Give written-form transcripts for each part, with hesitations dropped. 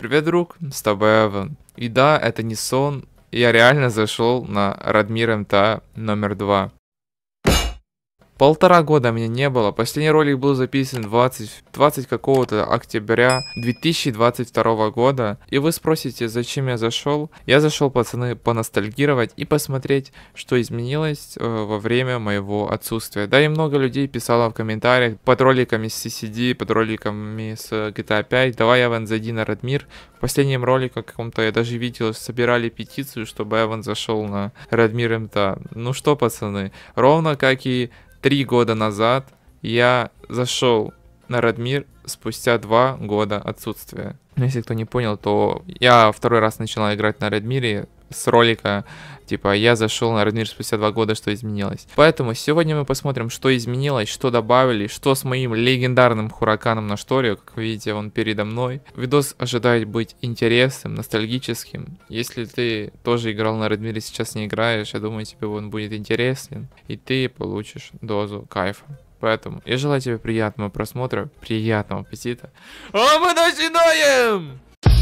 Привет, друг, с тобой Эван. И да, это не сон, я реально зашел на Радмир МТА номер 2. 1,5 года меня не было. Последний ролик был записан 20 какого-то октября 2022 года. И вы спросите, зачем я зашел? Я зашел, пацаны, поностальгировать и посмотреть, что изменилось во время моего отсутствия. Да, и много людей писало в комментариях под роликами с CCD, под роликами с GTA 5. Давай, Эван, зайди на Радмир. В последнем ролике каком-то я даже видел, собирали петицию, чтобы Эван зашел на Радмир МТА. Ну что, пацаны, ровно как и 3 года назад я зашел на Радмир спустя 2 года отсутствия. Если кто не понял, то я второй раз начинал играть на Радмире с ролика, типа, я зашел на Радмир спустя 2 года, что изменилось. Поэтому сегодня мы посмотрим, что изменилось, что добавили, что с моим легендарным Хураканом на шторе. Как вы видите, он передо мной. Видос ожидает быть интересным, ностальгическим. Если ты тоже играл на Радмире, сейчас не играешь, я думаю, тебе он будет интересен, и ты получишь дозу кайфа. Поэтому я желаю тебе приятного просмотра, приятного аппетита. А мы начинаем!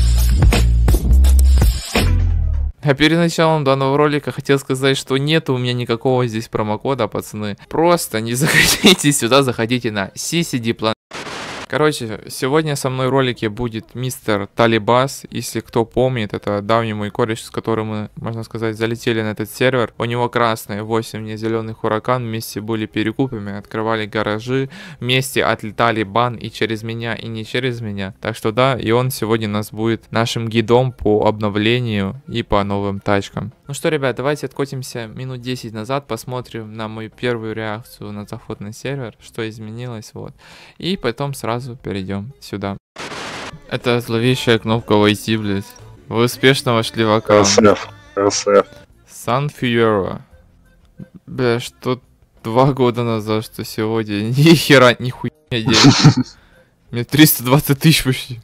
А перед началом данного ролика хотел сказать, что нет у меня никакого здесь промокода, пацаны. Просто не заходите сюда, заходите на CCD Planet. Короче, сегодня со мной в ролике будет мистер Талибас. Если кто помнит, это давний мой кореш, с которым мы, можно сказать, залетели на этот сервер. У него красный 8, мне зеленый Хуракан. Вместе были перекупами, открывали гаражи. Вместе отлетали бан и через меня, и не через меня. Так что да, и он сегодня у нас будет нашим гидом по обновлению и по новым тачкам. Ну что, ребят, давайте откотимся минут 10 назад, посмотрим на мою первую реакцию на заход на сервер, что изменилось, вот. И потом сразу перейдем сюда. Это зловещая кнопка войти, блядь. Вы успешно вошли в аккаунт. РСФ. Sunfury. Бля, что 2 года назад, что сегодня. Ни хера, нихуя не делать. Мне 320 тысяч почти.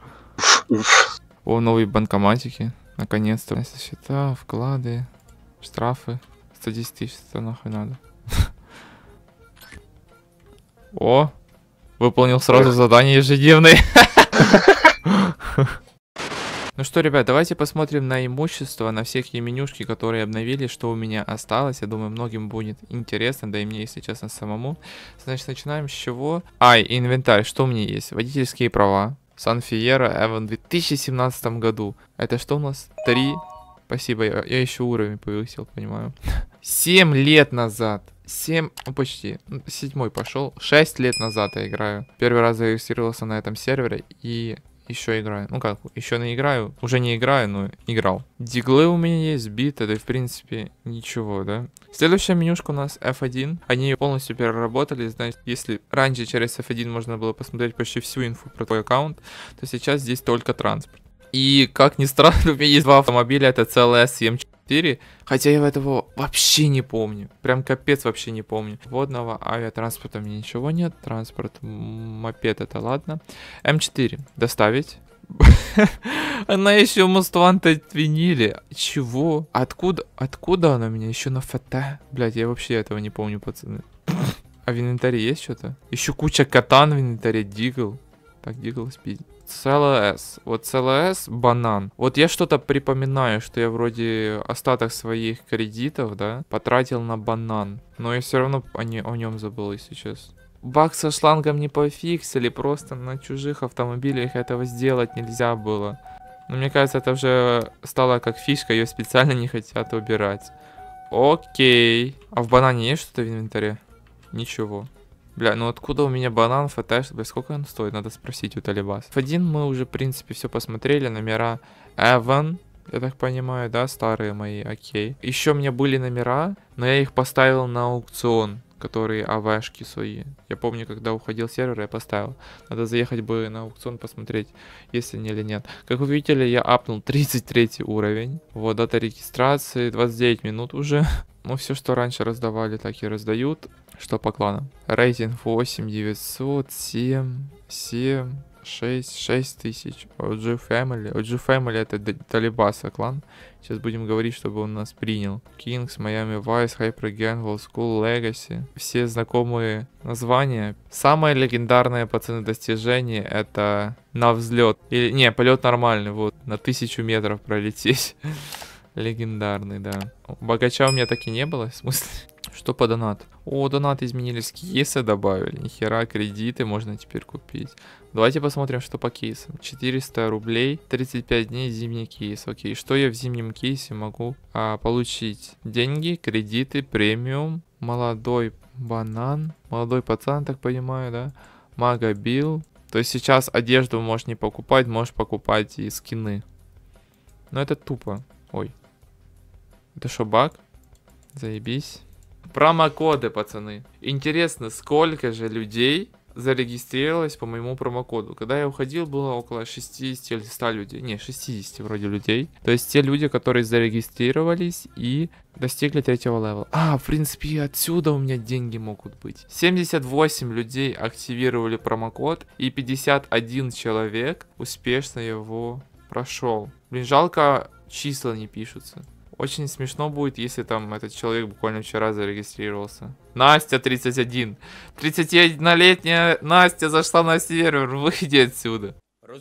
О, новые банкоматики. Наконец-то. Счета, вклады, штрафы. 110 тысяч, это нахуй надо. О, выполнил сразу задание ежедневное. Ну что, ребят, давайте посмотрим на имущество, на всех менюшки, которые обновили, что у меня осталось. Я думаю, многим будет интересно, да и мне, если честно, самому. Значит, начинаем с чего? Инвентарь. Что у меня есть? Водительские права. Санфиера Эван в 2017 году. Это что у нас? 3. Спасибо, я еще уровень повысил, понимаю. 7 лет назад. 7, ну почти. 7 пошел. 6 лет назад я играю. Первый раз зарегистрировался на этом сервере и еще играю. Ну как, еще не играю. Уже не играю, но играл. Диглы у меня есть, бит, это в принципе ничего, да. Следующая менюшка у нас F1. Они полностью переработали. Значит, если раньше через F1 можно было посмотреть почти всю инфу про твой аккаунт, то сейчас здесь только транспорт. И как ни странно, у меня есть 2 автомобиля. Это CLS и М4. Хотя я этого вообще не помню. Прям капец вообще не помню. Водного авиатранспорта у меня ничего нет. Транспорт, мопед, это ладно. М4 доставить. Она еще Мустанта отвинили. Чего? Откуда она у меня? Еще на ФТ? Блять, я вообще этого не помню, пацаны. А в инвентаре есть что-то? Еще куча катан в инвентаре. Дигл. Так, Дигл спид. CLS. Вот CLS банан. Вот я что-то припоминаю, что я вроде остаток своих кредитов, да, потратил на банан. Но я все равно о нем забыл, если честно. Баг со шлангом не пофиксили, просто на чужих автомобилях этого сделать нельзя было. Но мне кажется, это уже стало как фишка, ее специально не хотят убирать. Окей. А в банане есть что-то в инвентаре? Ничего. Бля, ну откуда у меня банан, ФТ, бля, сколько он стоит, надо спросить у Талибас. F1 мы уже, в принципе, все посмотрели, номера Эван, я так понимаю, да, старые мои, окей. Еще у меня были номера, но я их поставил на аукцион, которые АВшки свои. Я помню, когда уходил сервер, я поставил. Надо заехать бы на аукцион посмотреть, есть они или нет. Как вы видели, я апнул 33 уровень. Вот, дата регистрации, 29 минут уже. Ну, все, что раньше раздавали, так и раздают. Что по кланам? Рейтинг 8, 900, 7, 7. 6 тысяч. OG Family. OG Family это Талибаса клан. Сейчас будем говорить, чтобы он нас принял. Kings, Miami Vice, Hypergang, Old School, Legacy. Все знакомые названия. Самое легендарное, пацаны, достижение это на взлет. Или, не, полет нормальный, вот. На 1000 метров пролететь. Легендарный, да. Богача у меня так и не было, в смысле. Что по донату? О, донаты изменились, кейсы добавили. Нихера, кредиты можно теперь купить. Давайте посмотрим, что по кейсам. 400 рублей, 35 дней зимний кейс. Окей, что я в зимнем кейсе могу получить? Деньги, кредиты, премиум, молодой банан. Молодой пацан, так понимаю, да? Магобил. То есть сейчас одежду можешь не покупать, можешь покупать и скины. Но это тупо. Ой. Это что, баг? Заебись. Промокоды, пацаны. Интересно, сколько же людей зарегистрировалось по моему промокоду. Когда я уходил, было около 60 или 100 людей. Не, 60 вроде людей. То есть те люди, которые зарегистрировались и достигли 3-го левела. В принципе, отсюда у меня деньги могут быть. 78 людей активировали промокод, и 51 человек успешно его прошел. Блин, жалко, числа не пишутся. Очень смешно будет, если там этот человек буквально вчера зарегистрировался. Настя 31. 31-летняя Настя зашла на сервер. Выйди отсюда.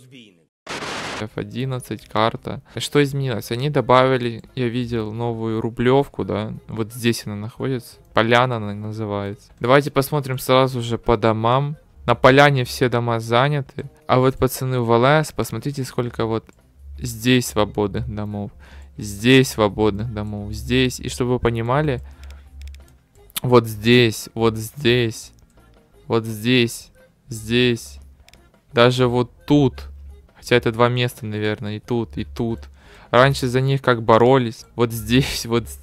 F11, карта. Что изменилось? Они добавили, я видел, новую рублевку, да. Вот здесь она находится. Поляна она называется. Давайте посмотрим сразу же по домам. На поляне все дома заняты. А вот, пацаны, в ЛС, посмотрите, сколько вот здесь свободных домов. Здесь свободных домов, здесь. И чтобы вы понимали, вот здесь, вот здесь, вот здесь, здесь. Даже вот тут. Хотя это 2 места, наверное, и тут, и тут. Раньше за них как боролись. Вот здесь,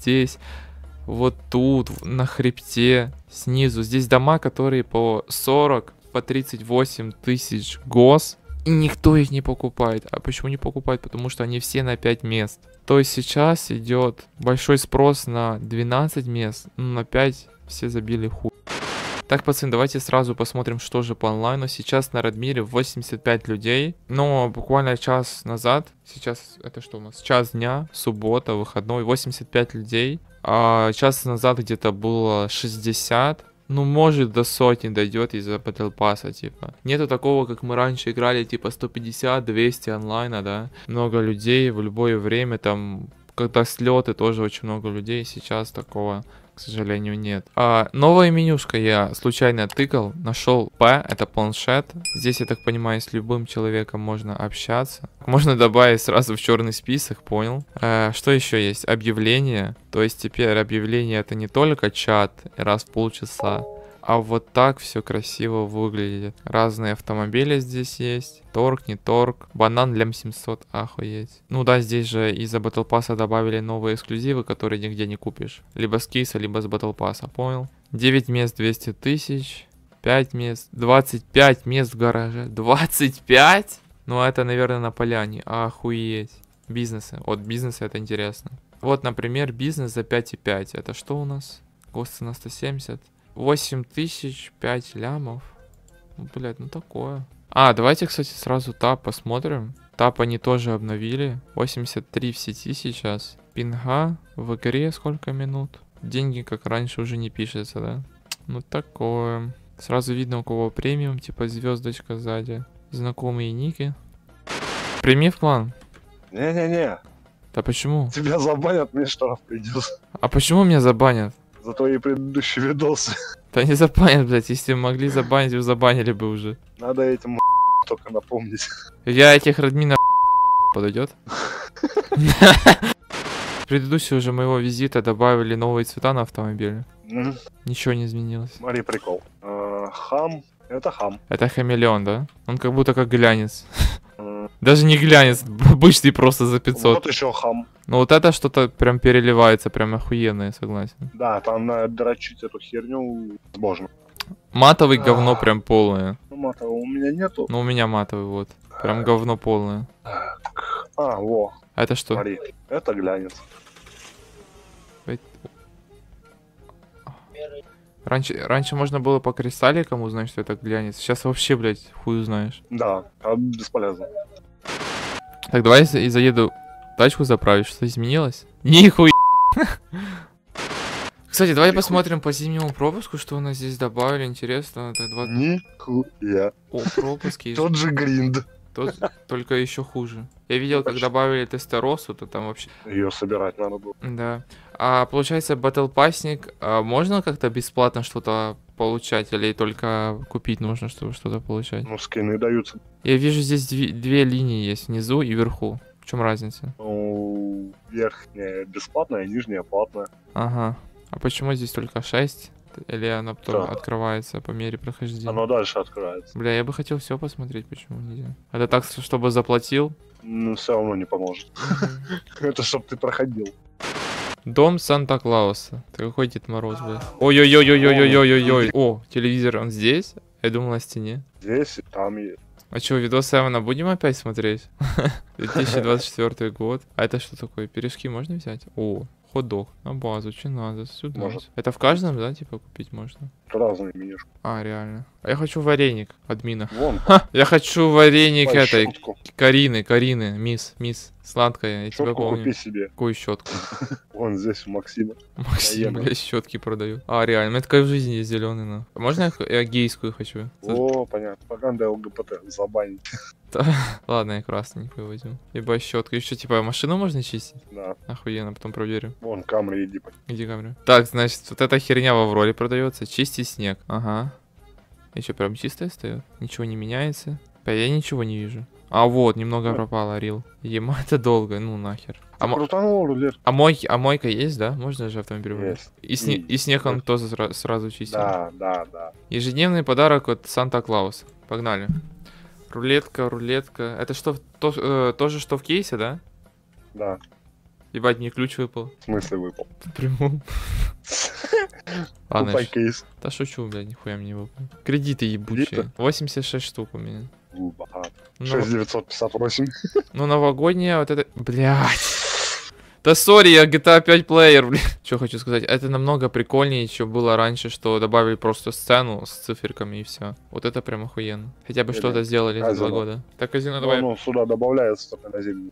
вот тут, на хребте, снизу. Здесь дома, которые по 40, по 38 тысяч гос. И никто их не покупает. А почему не покупает? Потому что они все на 5 мест. То есть сейчас идет большой спрос на 12 мест. На 5 все забили хуй. Так, пацаны, давайте сразу посмотрим, что же по онлайну. Сейчас на Радмире 85 людей. Но буквально час назад, сейчас это что у нас? Час дня, суббота, выходной, 85 людей. А час назад где-то было 60. Ну, может, до сотни дойдет из-за Battle Pass'а, типа. Нету такого, как мы раньше играли, типа, 150-200 онлайна, да. Много людей в любое время, там, когда слеты, тоже очень много людей. Сейчас такого, к сожалению, нет. Новая менюшка я случайно тыкал, нашел П, это планшет. Здесь, я так понимаю, с любым человеком можно общаться. Можно добавить сразу в черный список, понял. Что еще есть? Объявления. То есть теперь объявление это не только чат раз в полчаса, а вот так все красиво выглядит. Разные автомобили здесь есть. Торг, не торг. Банан для М700, охуеть. Ну да, здесь же из-за Battle Pass'а добавили новые эксклюзивы, которые нигде не купишь. Либо с кейса, либо с Battle Pass'а, понял? 9 мест 200 тысяч. 5 мест. 25 мест в гараже. 25? Ну это, наверное, на поляне. Охуеть. Бизнесы. Вот бизнесы это интересно. Вот, например, бизнес за 5,5. Это что у нас? ГОСТ на 170. 8 тысяч, 5 лямов. Блять, ну такое. Давайте, кстати, сразу тап посмотрим. Тап они тоже обновили. 83 в сети сейчас. Пинга в игре сколько минут? Деньги, как раньше, уже не пишется, да? Ну такое. Сразу видно, у кого премиум, типа звездочка сзади. Знакомые ники. Прими в клан. Не-не-не. Да почему? Тебя забанят, мне штраф придет. А почему меня забанят? За твои предыдущие видосы. Да не забанят, блядь. Если могли забанить, вы забанили бы уже. Надо этим только напомнить. Я этих Радмина подойдет. Предыдущего уже моего визита добавили новые цвета на автомобиле. Ничего не изменилось. Смотри, прикол. Хам. Это хам. Это хамелеон, да? Он как будто как глянец. Даже не глянец, обычный просто за 500. Вот еще хам. Ну вот это что-то прям переливается, прям охуенное, согласен. Да, там надо дрочить эту херню возможно. Матовый говно прям полное. Ну, матового у меня нету. Ну у меня матовый вот. Прям говно полное. Во. А это что? Смотри, это глянец. Раньше можно было по кристалликам узнать, что это глянец. Сейчас вообще, блядь, хуй узнаешь. Да, бесполезно. Так, давай и заеду тачку заправить. Что изменилось? Нихуя. Кстати, давай посмотрим по зимнему пропуску, что у нас здесь добавили. Интересно. Так, Нихуя. О, пропуски. Тот же гринд. Только еще хуже. Я видел, как добавили тестеросу, то там вообще... Ее собирать надо было. Да. А получается, Battle Passник, можно как-то бесплатно что-то получать, или только купить нужно, чтобы что-то получать? Ну, скины даются. Я вижу, здесь две линии есть, внизу и вверху. В чем разница? Ну, верхняя бесплатная, нижняя платная. Ага. А почему здесь только 6? Или оно потом Да. открывается по мере прохождения? Оно дальше открывается. Бля, я бы хотел все посмотреть, почему нельзя. Это так, чтобы заплатил? Ну, все равно не поможет. Это чтоб ты проходил. Дом Санта-Клауса. Ты какой Дед Мороз, блядь? Ой-ой-ой-ой-ой-ой-ой-ой. О, телевизор, он здесь? Я думал, на стене. Здесь и там есть. А что, видосы Эвана будем опять смотреть? 2024 год. А это что такое? Пирожки можно взять? О, хот-дог. На базу, что надо? Сюда. Может. Это в каждом, да, типа, купить можно? Разные менюшки. А, реально. А я хочу вареник админа. Вон, Я хочу вареник по этой. щетку. Карины, мисс. Сладкая, я тебя Щетку помню. купи себе. Какую щетку? Вон здесь у Максима. Максим, Наемный. блядь, щетки продают. А, реально, у меня такая в жизни есть зеленый, на. Можно я гейскую хочу? О, понятно. Пропаганда ЛГБТ. Забанить. Ладно, я красненькую возьму. Либо щетка. Еще типа машину можно чистить? Да. Охуенно, потом проверю. Вон камеры иди. Где камера? Так, значит, вот эта херня в Авроре продается. Чисти снег. Ага. Еще прям чистая стоит. Ничего не меняется. Я ничего не вижу. А вот, немного пропало, Рил. Ема, это долго, ну нахер. Крутанул рулет. А мойка есть, да? Можно же автомобиль вымыть? Есть. И снег он тоже сразу чистил. Да. Ежедневный подарок от Санта-Клауса. Погнали. Рулетка. Это что, тоже что в кейсе, да? Да. Ебать, мне ключ выпал. В смысле выпал? Прямом. Ладно, Купай кейс. да шучу, блядь, нихуя мне не выпал. Кредиты ебучие. Кредиты? 86 штук у меня. Богат. Ну, 6958. ну, новогодняя вот это... Блядь. Да сори, я GTA 5 плеер, блядь. Что хочу сказать, это намного прикольнее, чем было раньше, что добавили просто сцену с циферками и все. Вот это прям охуенно. Хотя бы что-то сделали за 2 года. Так, казино, давай. Ну, сюда добавляется только на зимний.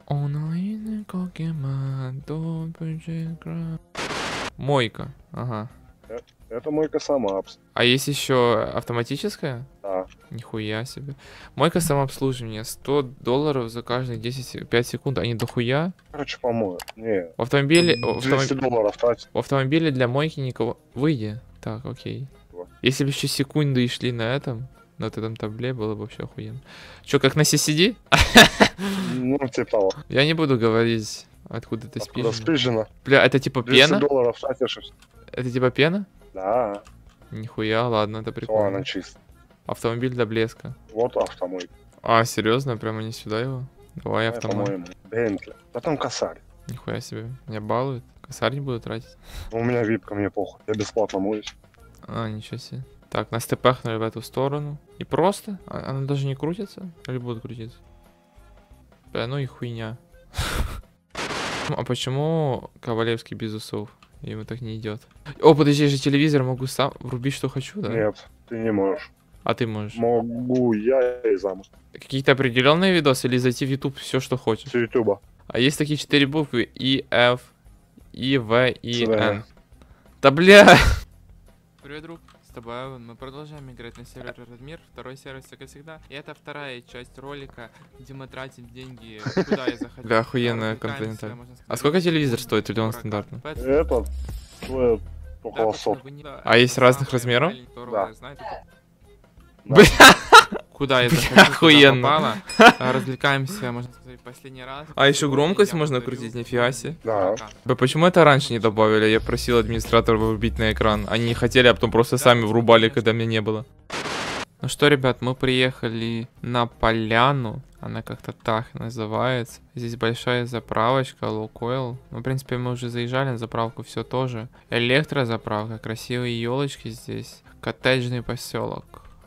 Мойка, ага. Это мойка сама. А есть еще автоматическая? Да. Нихуя себе. Мойка самообслуживания. $100 за каждые 5 секунд. Они дохуя? Короче, помою. Не. В автомобиле... $200 тратить. В автомобиле для мойки никого... Выйди. Так, окей. Вот. Если бы еще секунды и шли на этом табле, было бы вообще охуенно. Че, как на CCD? Ну, типа того. Я не буду говорить, откуда ты Откуда спишь. спижено? Бля, это типа пена? $200 тратишь и всё. Это типа пена? Да. Нихуя, ладно, это Всё, прикольно. она чисто. Автомобиль для блеска. Вот автомойка. А, серьезно? Прямо не сюда его? Давай автомобиль. По-моему. Бентли. А там косарь. Нихуя себе. Меня балуют. Косарь не буду тратить. У меня випка, мне похуй. Я бесплатно моюсь. А, ничего себе. Так, нас тпхнули в эту сторону. И просто? Она даже не крутится? Или будет крутиться? Бля, ну и хуйня. А почему Ковалевский без усов? Ему так не идет. О, подожди, я же телевизор могу сам врубить, что хочу, да? Нет, ты не можешь. А ты можешь. Могу я и замуж. Какие-то определенные видосы или зайти в YouTube все, что хочешь? С ютуба. А есть такие 4 буквы И, F, И, В, И, Да. Н. Да бля! Привет, друг. С тобой Эван. Мы продолжаем играть на сервере Радмир. Второй сервис, как всегда. И это вторая часть ролика, где мы тратим деньги, куда я захотел. Бля, охуенная континенталь. А сколько телевизор стоит или он стандартный? Это стоит около сот. А есть разных размеров? Да. Бля! Куда я захотел, туда Охуенно. попало. Развлекаемся, можно сказать, последний раз. Ну, А еще громкость можно крутить, нифига себе. Да. Бля, почему это раньше не добавили? Я просил администратора врубить на экран. Они не хотели, а потом просто сами врубали, когда меня не было. Ну что, ребят, мы приехали на поляну. Она как-то так называется. Здесь большая заправочка, Лукойл. Ну, в принципе, мы уже заезжали на заправку, все тоже. Электрозаправка, красивые елочки здесь. Коттеджный поселок.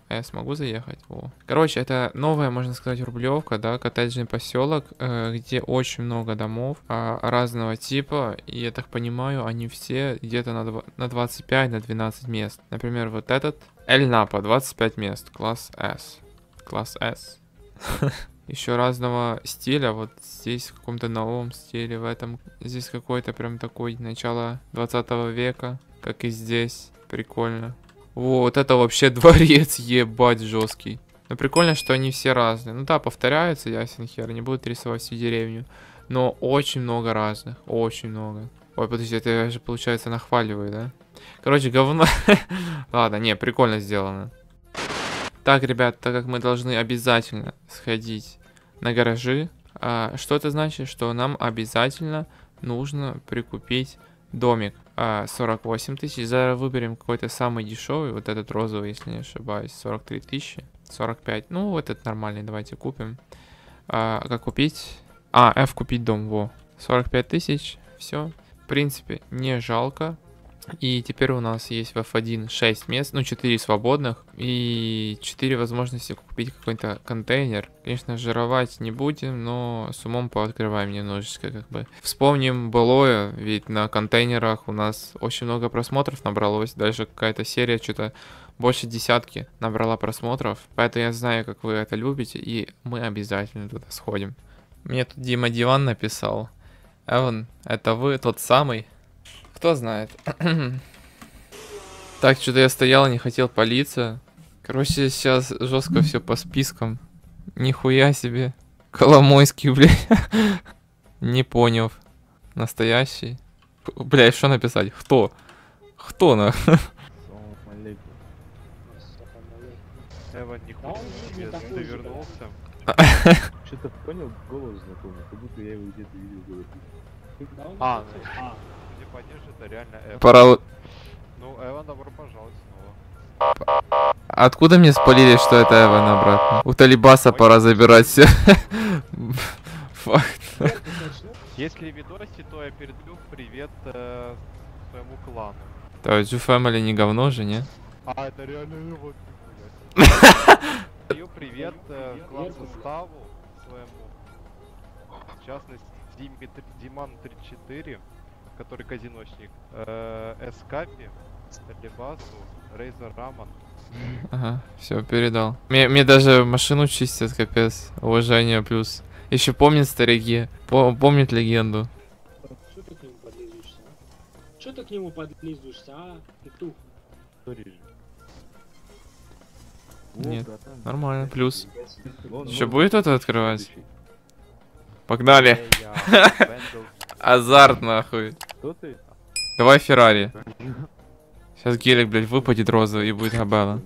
Я смогу заехать? О. Короче, это новая, можно сказать, Рублевка, да, коттеджный поселок, где очень много домов разного типа. И я так понимаю, они все где-то на 25, на 12 мест. Например, вот этот Эль Напа, 25 мест, класс S. Класс S. Еще разного стиля, вот здесь в каком-то новом стиле, в этом. Здесь какой-то прям такой, начало 20 века, как и здесь. Прикольно. Вот это вообще дворец, ебать, жесткий. Но прикольно, что они все разные. Ну да, повторяются, ясен хер, не будут рисовать всю деревню. Но очень много разных, очень много. Ой, подожди, это я же, получается, нахваливаю, да? Короче, говно. Ладно, не, прикольно сделано. Так, ребят, так как мы должны обязательно сходить на гаражи, что это значит? Что нам обязательно нужно прикупить домик. 48 тысяч. Зараз выберем какой-то самый дешевый. Вот этот розовый, если не ошибаюсь. 43 тысячи. 45. Ну, вот этот нормальный. Давайте купим. Как купить? F купить дом. Во. 45 тысяч. Все. В принципе, не жалко. И теперь у нас есть в F1 6 мест, ну 4 свободных и 4 возможности купить какой-то контейнер. Конечно, жировать не будем, но с умом пооткрываем немножечко, как бы. Вспомним былое, ведь на контейнерах у нас очень много просмотров набралось, даже какая-то серия что-то больше десятки набрала просмотров. Поэтому я знаю, как вы это любите, и мы обязательно туда сходим. Мне тут Дима Диван написал. Эван, это вы тот самый? Кто знает. Так, что-то я стоял, не хотел палиться. Короче, сейчас жестко все по спискам. Нихуя себе. Коломойский, блядь. Не понял. Настоящий. Блядь, что написать? Кто? Кто на? Эван, нихуя себе, ты вернулся. Что-то понял, голос знакомый, как будто я его где-то видел в голове. Не поддержишь, это реально Эван. Пора... Ну, Эван, добро пожаловать снова. Откуда мне спалили, что это Эван обратно? У Талибаса пора забирать все. Факт. Если видоси, то я передаю привет своему клану. То есть у Family не говно же, не? Это реально Эван. Передаю привет клан составу своему. В частности, Диман 34, который казиночник, Эскапи, Талибасу, Рейзер Раман. Ага, все, передал. Мне даже машину чистят, капец. Уважение плюс. Еще помнят старики, помнят легенду. Что ты к нему подлизываешься, а? Что ты к нему подлизываешься, а? Петух. Нет, нормально, плюс. Еще будет это открывать? Погнали. Азарт, нахуй. Кто ты? Давай Феррари. Сейчас гелик, блядь, выпадет розовый и будет габела.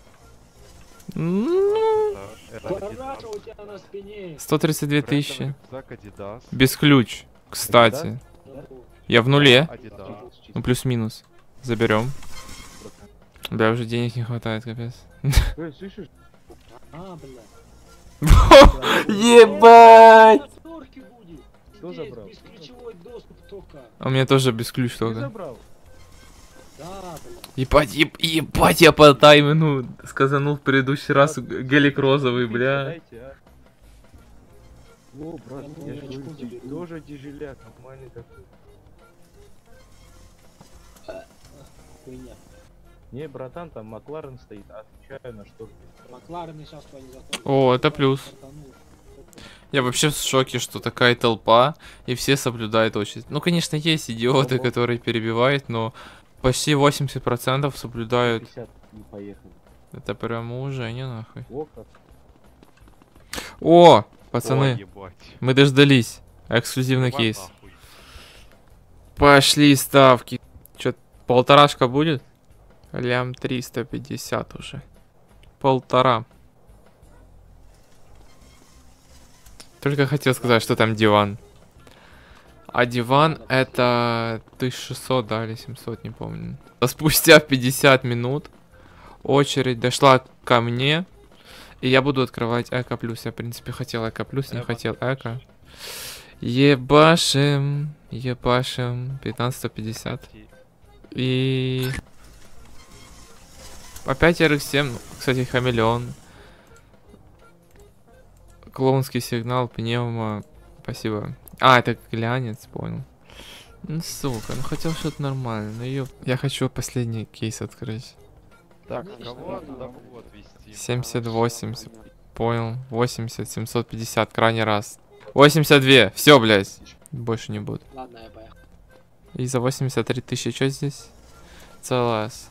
Параша у тебя на спине. 132 тысячи. Adidas. Без ключ, кстати. Я в нуле. Adidas. Ну, плюс-минус. Заберем. Бля, уже денег не хватает, капец. Слышишь? Бля. Ебать! Кто забрал? Бесключевой доступ только. А у меня тоже без ключ Ты только. забрал? Да, бля. Ебать, я по таймину сказанул в предыдущий раз гелик розовый, бля. Дайте, а. О, брат, я же говорю, ты тоже тяжеляк, нормальный такой. Хуйня. Не, братан, там Макларен стоит, отвечаю на что. Макларены сейчас твои не заходят. О, это плюс. Я вообще в шоке, что такая толпа, и все соблюдают очередь. Ну, конечно, есть идиоты, которые перебивают, но почти 80% соблюдают. 50 не поехали. Это прям уважение, нахуй. О, как. О, пацаны, Ой, ебать. мы дождались. Эксклюзивный Ебать кейс. нахуй. Пошли ставки. Чё, полторашка будет? Лям 350 уже. Полтора. Только хотел сказать, что там диван. А диван это 1600, да, или 700, не помню. Спустя 50 минут очередь дошла ко мне. И я буду открывать Эко Плюс. Я, в принципе, хотел Эко Плюс, не хотел Эко. Ебашим. Ебашим. 1550. И... Опять RX-7, кстати, хамелеон. Клоунский сигнал, пневмо. Спасибо. А, это глянец, понял. Ну, сука, ну хотел что-то нормальное. Ну, ёп. Я хочу последний кейс открыть. Так, кого туда могу отвезти? 70, 80. Понял. 80, 750, крайний раз. 82. Все, блядь. Больше не буду. Ладно, я поехал. И за 83 тысячи что здесь? CLS.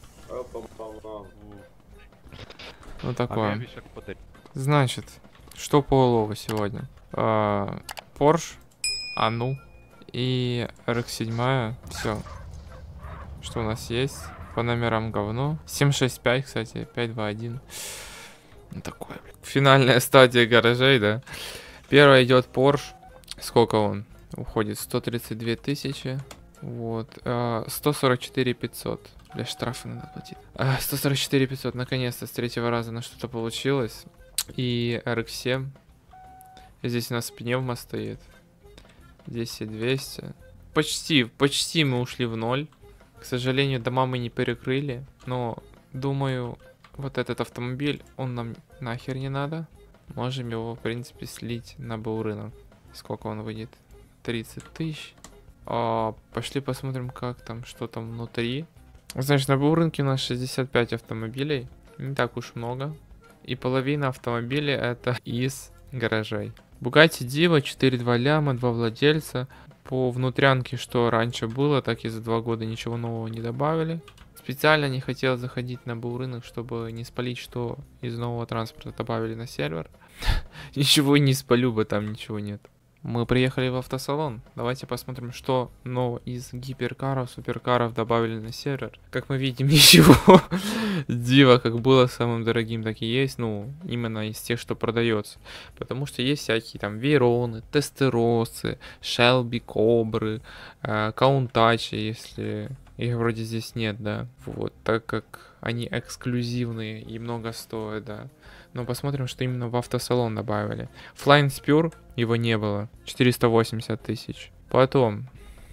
Ну такое. Ограбишек подари. Значит, что по улову сегодня? Porsche, Ану и RX-7. Все. Что у нас есть? По номерам говно. 765, кстати, 521. Ну такое, блин. Финальная стадия гаражей, да? Первая идет Porsche. Сколько он? Уходит 132 тысячи. Вот. 144 500. Бля, штрафы надо платить. 144 500. Наконец-то с третьего раза на что-то получилось. И RX-7. Здесь у нас пневма стоит. 10200. Почти мы ушли в ноль. К сожалению, дома мы не перекрыли. Но, думаю, вот этот автомобиль, он нам нахер не надо. Можем его, в принципе, слить на БУ рынок. Сколько он выйдет? 30 тысяч. Пошли посмотрим, как там, что там внутри. Значит, на БУ рынке у нас 65 автомобилей. Не так уж много. И половина автомобилей это из гаражей. Bugatti Diva 4.2 ляма, 2 владельца. По внутрянке, что раньше было, так и за 2 года ничего нового не добавили. Специально не хотел заходить на БУ рынок, чтобы не спалить, что из нового транспорта добавили на сервер. Ничего не спалю, бы там ничего нет. Мы приехали в автосалон. Давайте посмотрим, что нового из гиперкаров, суперкаров добавили на сервер. Как мы видим, ничего. Дива как было самым дорогим, так и есть. Ну, именно из тех, что продается. Потому что есть всякие там Вейроны, Тестеросы, Шелби, Кобры, Каунтачи, если... Их вроде здесь нет, да. Вот, так как они эксклюзивные и много стоят, да. Но посмотрим, что именно в автосалон добавили. Flying Spur, его не было. 480 тысяч. Потом.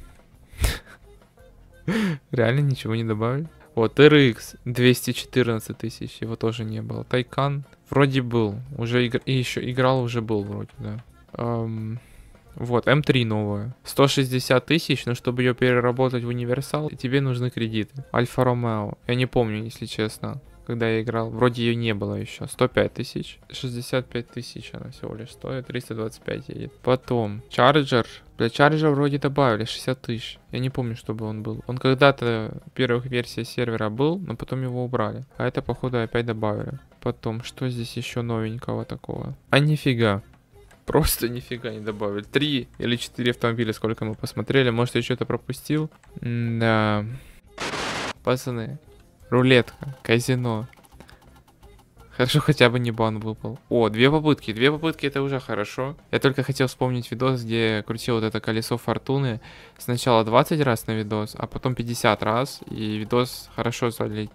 Реально ничего не добавили? Вот, RX 214 тысяч, его тоже не было. Тайкан вроде был. Уже и еще играл, уже был вроде, да. Вот, М3 новая. 160 тысяч, но чтобы ее переработать в универсал, тебе нужны кредиты. Альфа Ромео. Я не помню, если честно, когда я играл. Вроде ее не было еще. 105 тысяч. 65 тысяч она всего лишь стоит. 325 едет. Потом, Charger. Для Charger вроде добавили 60 тысяч. Я не помню, чтобы он был. Он когда-то в первых версиях сервера был, но потом его убрали. А это, походу, опять добавили. Потом, что здесь еще новенького такого? А нифига. Просто нифига не добавили. 3 или 4 автомобиля, сколько мы посмотрели. Может, я что-то пропустил? Да. Пацаны. Рулетка. Казино. Хорошо, хотя бы не бан выпал. О, 2 попытки. 2 попытки это уже хорошо. Я только хотел вспомнить видос, где крутил вот это колесо фортуны. Сначала 20 раз на видос, а потом 50 раз. И видос хорошо залетел.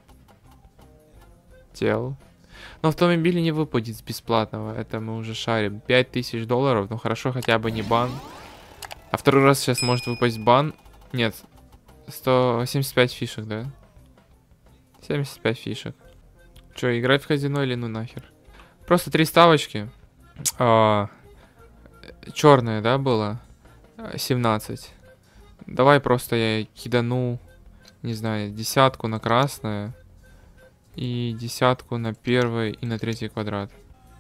Но автомобиль не выпадет с бесплатного. Это мы уже шарим. $5000. Ну хорошо, хотя бы не бан. А второй раз сейчас может выпасть бан. Нет. 175 фишек, да? 75 фишек. Че, играть в казино или ну нахер? Просто 3 ставочки. Черная, да, было? 17. Давай просто я кидану, не знаю, 10 на красное. И 10 на первый и на третий квадрат.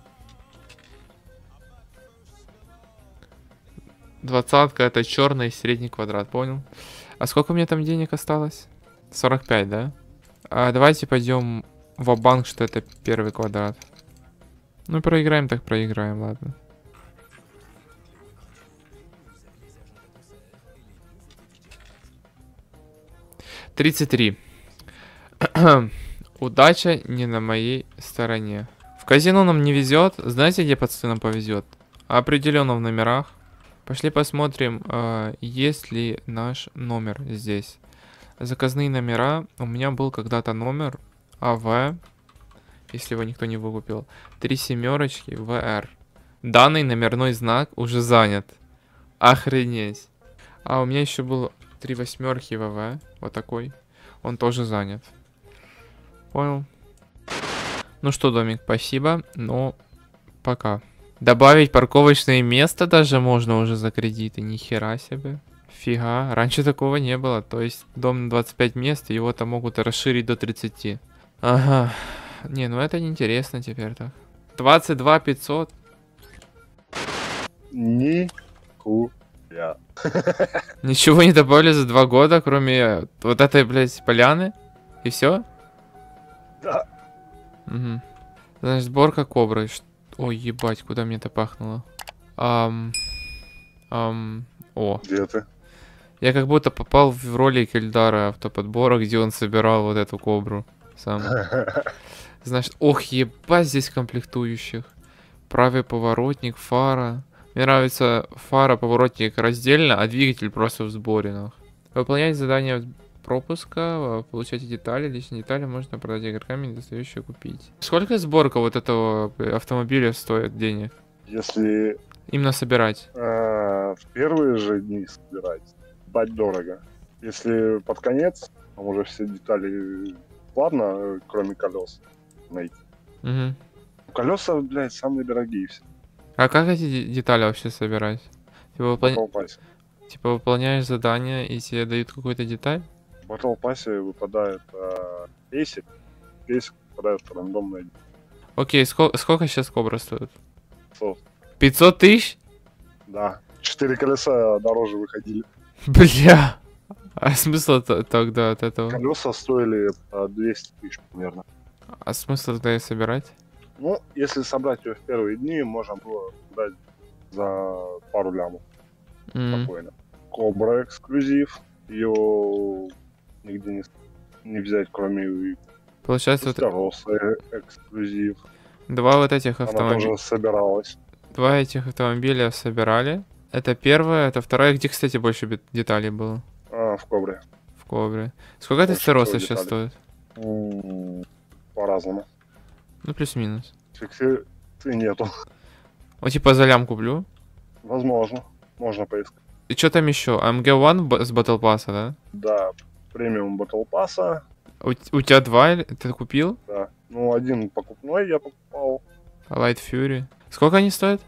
20 это черный средний квадрат, понял? А сколько у меня там денег осталось? 45, да? Давайте пойдем в банк, что это первый квадрат. Ну, проиграем, так проиграем, ладно. $33. Удача не на моей стороне. В казино нам не везет. Знаете, где пацаны нам повезет? Определенно в номерах. Пошли посмотрим, есть ли наш номер здесь. Заказные номера. У меня был когда-то номер АВ, если его никто не выкупил. 3 семерочки ВР. Данный номерной знак уже занят. Охренеть. А у меня еще был 3 восьмерки ВВ. Вот такой. Он тоже занят. Понял. Ну что, домик, спасибо, но пока. Добавить парковочное место даже можно уже за кредиты, ни хера себе. Фига, раньше такого не было, то есть дом на 25 мест, его там могут расширить до 30. Ага, не, ну это неинтересно теперь так. 22 500. Нихуя. Ничего не добавили за 2 года, кроме вот этой, блядь, поляны? И все? Да. Угу. Значит, сборка кобры. Ой, ебать, куда мне это пахнуло? О. Где ты? Я как будто попал в ролик Эльдара автоподбора, где он собирал вот эту кобру сам. Значит, ох, ебать здесь комплектующих. Правый поворотник, фара. Мне нравится фара, поворотник раздельно, а двигатель просто в сборе. Нах. Выполнять задание пропуска, получайте детали. Личные детали можно продать игрокам, недостающие купить. Сколько сборка вот этого автомобиля стоит денег? Если Именно собирать. в первые же дни собирать, бать дорого. Если под конец, там уже все детали ладно, кроме колес найти. Угу. Колеса, блядь, самые дорогие все. А как эти детали вообще собирать? Типа, типа выполняешь задание и тебе дают какую-то деталь? В Battle Pass выпадает кейсик, кейсик выпадает рандомная. Окей, сколько сейчас кобра стоит? 500. 500 тысяч? Да. 4 колеса дороже выходили. Бля. А смысл тогда от этого? Колеса стоили 200 тысяч примерно. А смысл тогда и собирать? Ну, если собрать ее в первые дни, можно было дать за пару лямов. Спокойно. Кобра эксклюзив. Ее нигде не взять, кроме Получается, вот Роса эксклюзив. два вот этих Она автомобиля. тоже собиралась. Два этих автомобиля собирали. Это первое, это второе. Где, кстати, больше деталей было? В Кобре. В кобре. Сколько это Больше стероса всего сейчас деталей. стоит? По-разному. Ну, плюс-минус. Фиксации нету. Вот типа за лям куплю. Возможно. Можно поискать. И что там еще? AMG1 с Battle Pass, да? Да, премиум Battle Pass. У тебя два, ты купил? Да. Ну, один покупной я покупал. Light Fury. Сколько они стоят?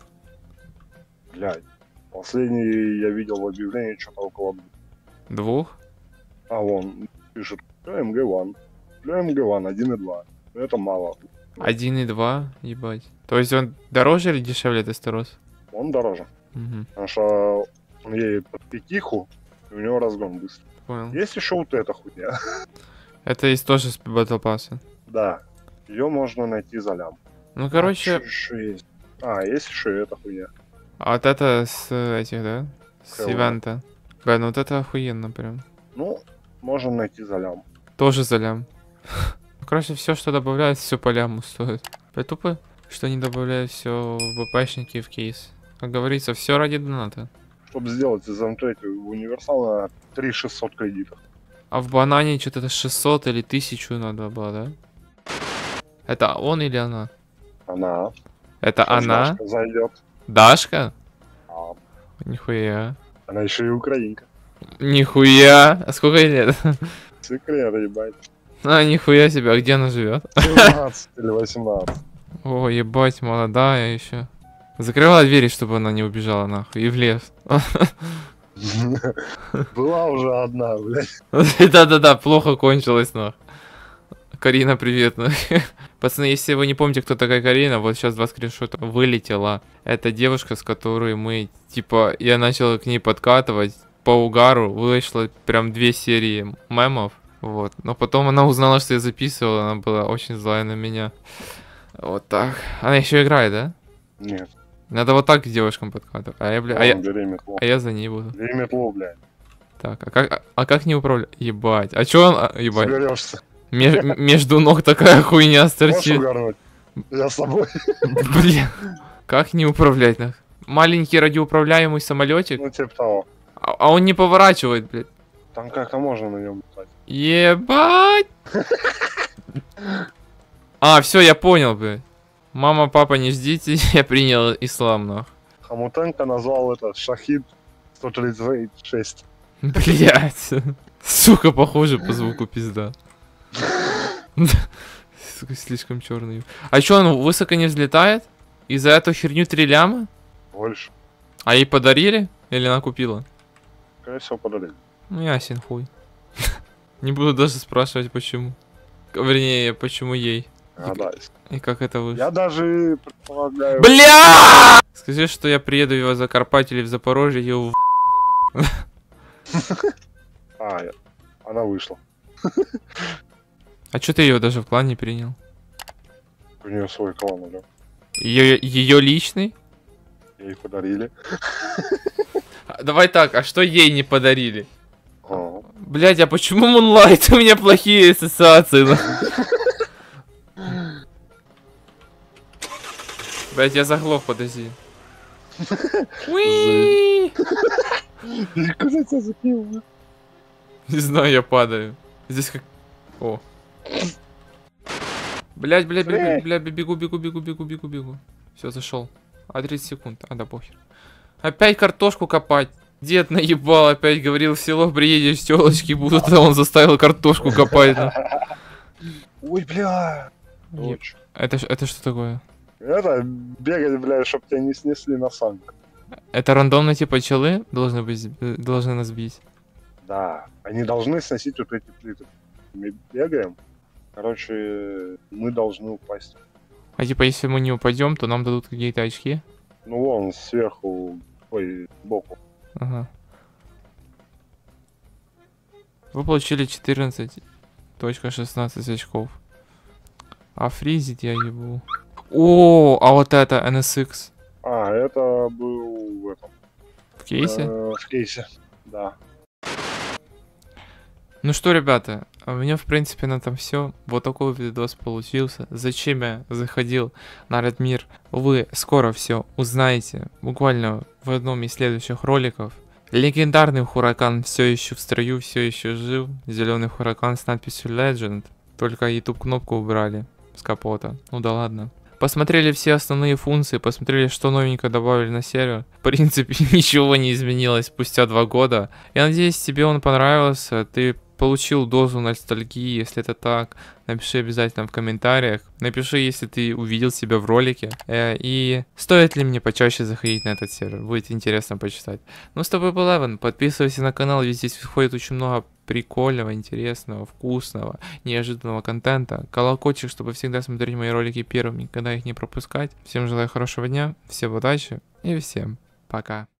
Блядь. Последний я видел в объявлении что-то около... Двух? А, вон, пишет, MG1. MG1 1.2. Но это мало. 1.2, ебать. То есть он дороже или дешевле Тестерос? Он дороже. Угу, Потому что он едет под пятиху, и у него разгон быстрый. понял. Есть еще вот эта хуйня. Это есть тоже с Battle Pass. Да. Ее можно найти за лям. Ну, короче, А, что еще есть? А, есть еще и эта хуйня. а вот это с этих, да? С Хэллоу. ивента. Бля, ну вот это охуенно прям. Ну, можно найти за лям. Тоже за лям. Короче, все, что добавляют, все по ляму стоит. Тупо, что они добавляют все в ВПшники и в кейс. Как говорится, все ради доната. Чтобы сделать из М3 универсал на 3600 кредитов. А в банане что-то 600 или 1000 надо было, да? Это он или она? Она. Это Сейчас она? Дашка зайдет. Дашка? А, Нихуя. она еще и украинка. Нихуя. А сколько ей лет? Секрет, ебать. А, нихуя себе. А где она живет? 17 или 18. О, ебать, молодая еще. Закрывала двери, чтобы она не убежала нахуй. И в лес. Была уже одна, блядь. Да-да-да, плохо кончилось, нахуй. Карина, привет. Пацаны, если вы не помните, кто такая Карина, вот сейчас 2 скриншота вылетела. Это девушка, с которой мы, типа, я начал к ней подкатывать по угару. Вышло прям 2 серии мемов. Вот. Но потом она узнала, что я записывал, она была очень злая на меня. Вот так. Она еще играет, да? Нет. Надо вот так к девушкам подкатывать. А я, бля, Бери метлу. а я за ней буду. Бери метлу, блядь. Так, а как не управлять? Ебать. А чё он, ебать? Соберешься. Между ног такая хуйня Можешь сторчит. угарнуть? Я с тобой. Блин. Как не управлять, нах? Маленький радиоуправляемый самолетик, Ну, типа того. а он не поворачивает, блядь. Там как-то можно на нем летать. Ебать. А, все, я понял, блядь. Мама, папа, не ждите, я принял ислам, нах. Хамутенко назвал это Шахид 136. Блять. Сука, похоже по звуку пизда. Сука, слишком черный. А чё, он высоко не взлетает? И за эту херню 3 ляма? Больше. А ей подарили? Или она купила? Скорее всего, подарили. Ну, ясен хуй. Не буду даже спрашивать, почему. Вернее, почему ей. Гадайся. И как это вышло. Я даже предполагаю... Бля! Скажи, что я приеду в Закарпатье или в Запорожье, и в... Она вышла. А чё ты ее даже в клан не принял? У нее свой клан уже. Ее личный? Ей подарили. Давай так, а что ей не подарили? Ага. Блять, а почему Moonlight? У меня плохие ассоциации. Блять, я заглох, подожди. Уи! Ты куда тебя закинул? Не знаю, я падаю. Здесь как... О. Блять, бегу. Все, зашел. А 30 секунд. А, да похер. Опять картошку копать. Дед наебал, опять говорил, в село приедешь, телочки будут, а он заставил картошку копать. Ой, бля. Это что такое? Это бегать, бля, чтоб тебя не снесли на санках. Это рандомно типа челы должны нас бить? Да, они должны сносить вот эти плиты. Мы бегаем, короче, мы должны упасть. А типа если мы не упадем, то нам дадут какие-то очки? Ну вон, сверху, ой, сбоку. Ага. Вы получили 14.16 очков. А фризить я ебу. О, а вот это NSX. А, это был в этом. В кейсе? В кейсе, да. Ну что, ребята, у меня в принципе на этом все. Вот такой видос получился. Зачем я заходил на Радмир, вы скоро все узнаете. Буквально в одном из следующих роликов. Легендарный Huracan все еще в строю, все еще жив. Зеленый Huracan с надписью Legend. Только YouTube кнопку убрали с капота. Ну да ладно. Посмотрели все основные функции, посмотрели, что новенькое добавили на сервер. В принципе, ничего не изменилось спустя 2 года. Я надеюсь, тебе он понравился. Ты получил дозу ностальгии. Если это так, напиши обязательно в комментариях. Напиши, если ты увидел себя в ролике. И стоит ли мне почаще заходить на этот сервер. Будет интересно почитать. Ну, с тобой был Эван. Подписывайся на канал, ведь здесь выходит очень много прикольного, интересного, вкусного, неожиданного контента. Колокольчик, чтобы всегда смотреть мои ролики первыми, никогда их не пропускать. Всем желаю хорошего дня, всем удачи и всем пока.